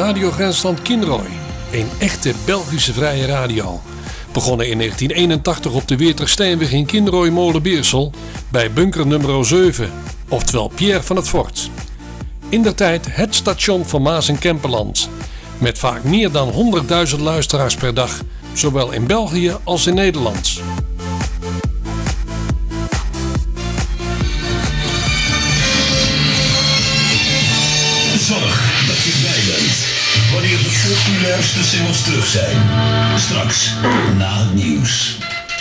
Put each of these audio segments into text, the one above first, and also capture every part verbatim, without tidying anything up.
Radio Grensland Kinrooi, een echte Belgische vrije radio. Begonnen in negentien eenentachtig op de Wetersteinweg in Kinrooi Molenbeersel bij bunker nummer zeven, oftewel Pierre van het Fort. Indertijd het station van Maas en Kempenland, met vaak meer dan honderdduizend luisteraars per dag, zowel in België als in Nederland. Zorg dat je bij bent wanneer de populairste singles terug zijn. Straks na het nieuws.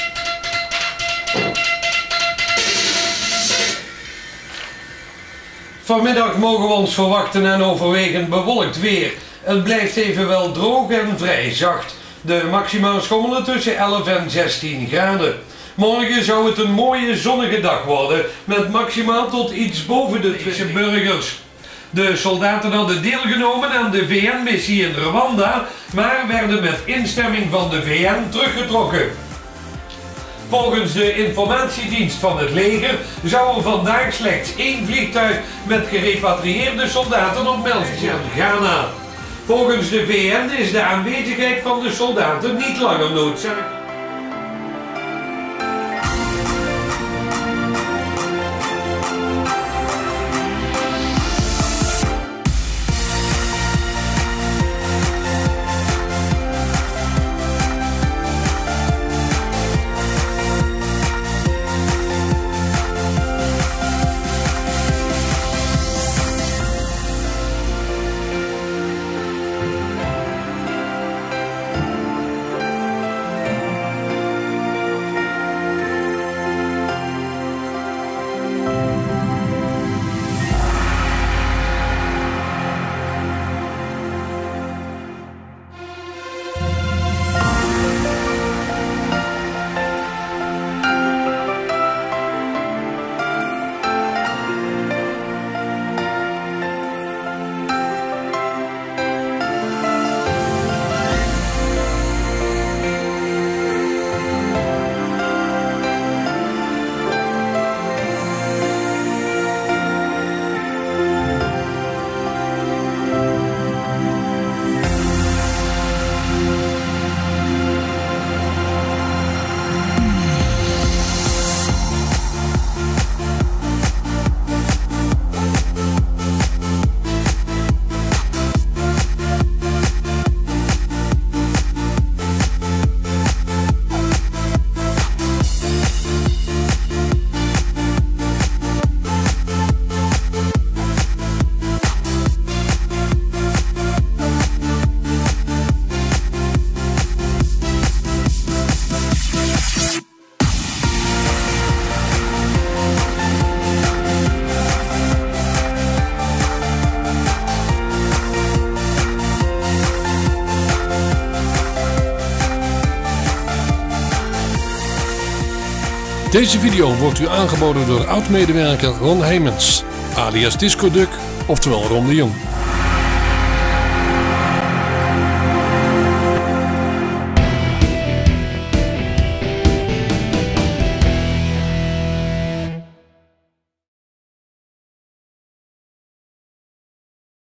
Vanmiddag mogen we ons verwachten en overwegend bewolkt weer. Het blijft evenwel droog en vrij zacht. De maxima schommelen tussen elf en zestien graden. Morgen zou het een mooie zonnige dag worden, met maximaal tot iets boven de twintig burgers. De soldaten hadden deelgenomen aan de V N-missie in Rwanda, maar werden met instemming van de V N teruggetrokken. Volgens de informatiedienst van het leger zou er vandaag slechts één vliegtuig met gerepatrieerde soldaten op melding zijn in Ghana. Volgens de V N is de aanwezigheid van de soldaten niet langer noodzakelijk. Deze video wordt u aangeboden door oud-medewerker Ron Heijmans, alias Disco Duck, oftewel Ron de Jong.